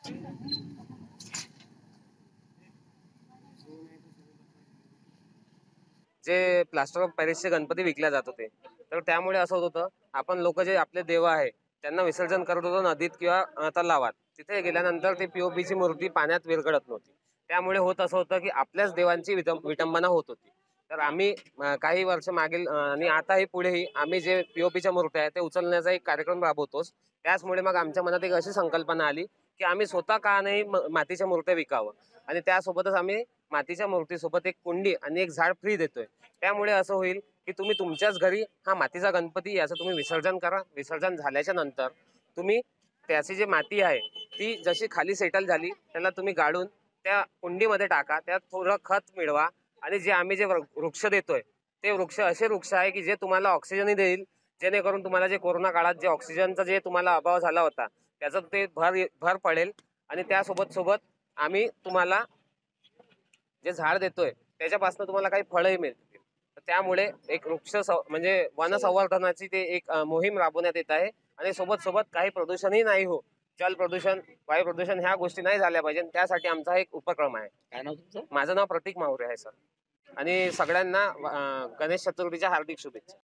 जे plaster of पॅरिसचे Ganpati विकल्या जात होते, तर त्यामुळे असं होत होतं, आपण लोक जे आपले देव आहे त्यांना विसर्जन करत होतो नदीत किंवा तलावात. तिथे गेल्यानंतर ती पीओपीची मूर्ती पाण्यात विरघळत नव्हती. त्यामुळे होत असं होतं की आपल्याच देवांची विटंबना होत होती. तर आम्ही काही वर्ष मागील आणि आताही पुढेही आम्ही जे पीओपीच्या मूर्त्या आहेत ते उचलण्याचा एक कार्यक्रम राबवतोच. त्याचमुळे मग आमच्या मनात एक अशी संकल्पना आली की आम्ही स्वतः का नाही मातीच्या मूर्त्या विकावं, आणि त्यासोबतच आम्ही मातीच्या मूर्तीसोबत एक कुंडी आणि एक झाड फ्री देतोय. त्यामुळे असं होईल की तुम्ही तुमच्याच घरी हा मातीचा गणपती याचं तुम्ही विसर्जन करा. विसर्जन झाल्याच्या नंतर तुम्ही त्याची जी माती आहे ती जशी खाली सेटल झाली त्याला तुम्ही गाडून त्या कुंडीमध्ये टाका, त्यात थोडं खत मिळवा, आणि जे आम्ही जे वृक्ष देतोय ते वृक्ष असे वृक्ष आहे की जे तुम्हाला ऑक्सिजनही देईल, जेणेकरून तुम्हाला जे कोरोना काळात जे ऑक्सिजनचा जे तुम्हाला अभाव झाला होता त्याचं ते भर पडेल. आणि त्यासोबत सोबत आम्ही तुम्हाला जे झाड देतोय त्याच्यापासून तुम्हाला काही फळही मिळतील. त्यामुळे एक म्हणजे वन संवर्धनाची ते एक मोहीम राबवण्यात येत आहे. आणि सोबत सोबत काही प्रदूषणही नाही हो, जल प्रदूषण, वायू प्रदूषण ह्या गोष्टी नाही झाल्या पाहिजे, त्यासाठी आमचा एक उपक्रम आहे. काय नाव तुमचं? माझं नाव प्रतीक माहुरे आहे सर. आणि सगळ्यांना गणेश चतुर्थीच्या हार्दिक शुभेच्छा.